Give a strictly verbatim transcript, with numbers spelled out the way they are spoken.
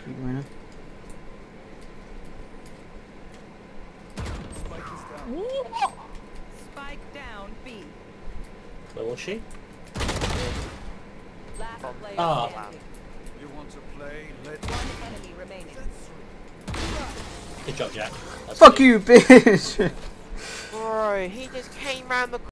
Keep winning. Spike down B. Where was she? Last player Ah. standing. You want to play? Let One enemy remaining. Good job, Jack. That's Fuck good. you, bitch! Bro, he just came round the